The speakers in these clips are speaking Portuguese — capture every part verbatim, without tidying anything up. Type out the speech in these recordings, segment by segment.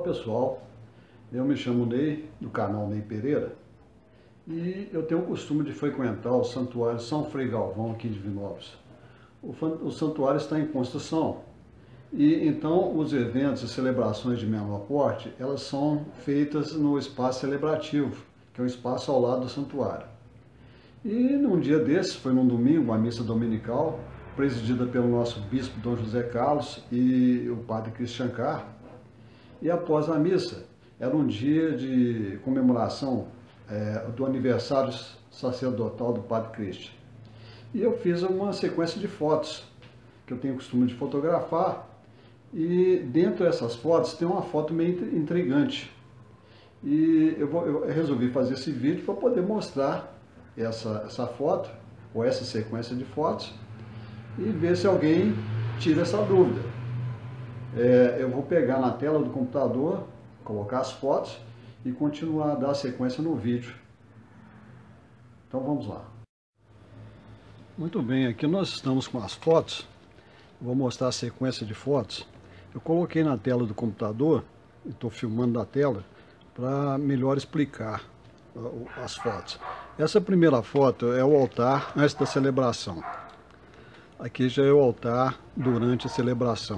pessoal, eu me chamo Ney, do canal Ney Pereira, e eu tenho o costume de frequentar o Santuário São Frei Galvão aqui em Divinópolis. O, o santuário está em construção e então os eventos e celebrações de menor porte, elas são feitas no espaço celebrativo, que é um espaço ao lado do santuário. E num dia desses, foi num domingo, uma missa dominical, presidida pelo nosso bispo Dom José Carlos e o padre Christian Carr. E após a missa, era um dia de comemoração é, do aniversário sacerdotal do padre Christian. E eu fiz uma sequência de fotos, que eu tenho o costume de fotografar, e dentro dessas fotos tem uma foto meio intrigante. E eu, vou, eu resolvi fazer esse vídeo para poder mostrar essa, essa foto, ou essa sequência de fotos, e ver se alguém tira essa dúvida. É, eu vou pegar na tela do computador, colocar as fotos e continuar a dar sequência no vídeo. Então vamos lá. Muito bem, aqui nós estamos com as fotos. Vou mostrar a sequência de fotos. Eu coloquei na tela do computador, e estou filmando da tela, para melhor explicar as fotos. Essa primeira foto é o altar antes da celebração. Aqui já é o altar durante a celebração.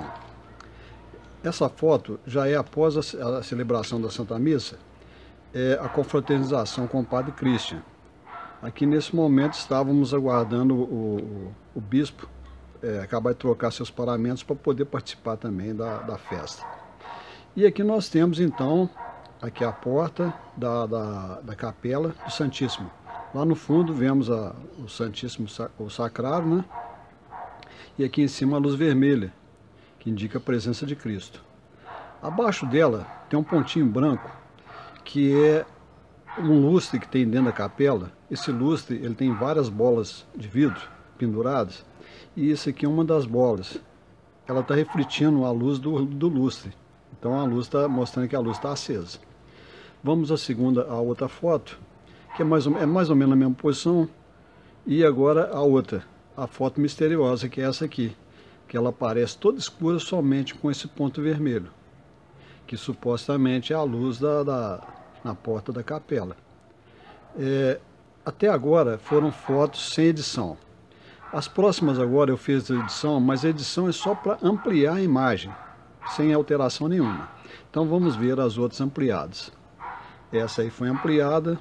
Essa foto já é após a celebração da Santa Missa, é a confraternização com o padre Christian. Aqui nesse momento estávamos aguardando o, o, o bispo é, acabar de trocar seus paramentos para poder participar também da, da festa. E aqui nós temos então, aqui a porta da, da, da capela do Santíssimo. Lá no fundo vemos a, o Santíssimo, o Sacrário, né? E aqui em cima a luz vermelha, que indica a presença de Cristo. Abaixo dela tem um pontinho branco, que é um lustre que tem dentro da capela. Esse lustre ele tem várias bolas de vidro penduradas, e isso aqui é uma das bolas. Ela está refletindo a luz do, do lustre, então a luz está mostrando que a luz está acesa. Vamos à segunda, a outra foto, que é mais, ou, é mais ou menos na mesma posição, e agora a outra, a foto misteriosa, que é essa aqui, que ela aparece toda escura somente com esse ponto vermelho, que supostamente é a luz da, da, na porta da capela. É, até agora foram fotos sem edição. As próximas agora eu fiz a edição, mas a edição é só para ampliar a imagem, sem alteração nenhuma. Então vamos ver as outras ampliadas. Essa aí foi ampliada,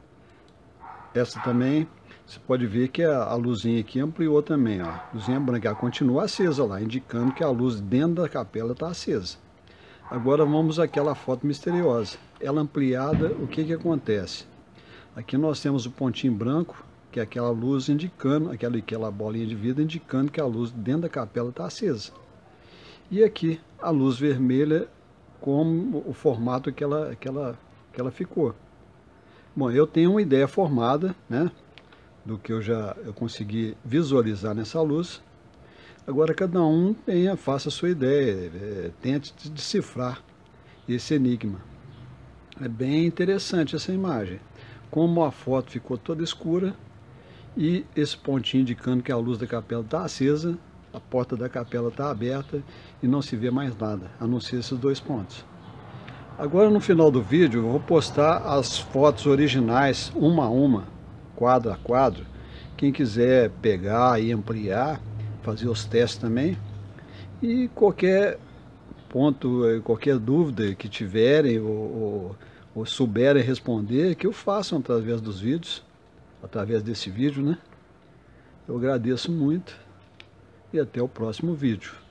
essa também. Você pode ver que a, a luzinha aqui ampliou também, ó. A luzinha branca, ela continua acesa lá, indicando que a luz dentro da capela está acesa. Agora vamos àquela foto misteriosa. Ela ampliada, o que que acontece? Aqui nós temos o pontinho branco, que é aquela luz indicando, aquela, aquela bolinha de vidro indicando que a luz dentro da capela está acesa. E aqui a luz vermelha, como o formato que ela, que ela, que ela ficou. Bom, eu tenho uma ideia formada, né, do que eu já eu consegui visualizar nessa luz. Agora cada um tenha, faça a sua ideia, é, tente decifrar esse enigma. É bem interessante essa imagem, como a foto ficou toda escura e esse pontinho indicando que a luz da capela está acesa, a porta da capela está aberta e não se vê mais nada, a não ser esses dois pontos. Agora no final do vídeo eu vou postar as fotos originais, uma a uma, quadro a quadro. Quem quiser pegar e ampliar, fazer os testes também. E qualquer ponto, qualquer dúvida que tiverem ou, ou, ou souberem responder, que o façam através dos vídeos, através desse vídeo, né? Eu agradeço muito e até o próximo vídeo.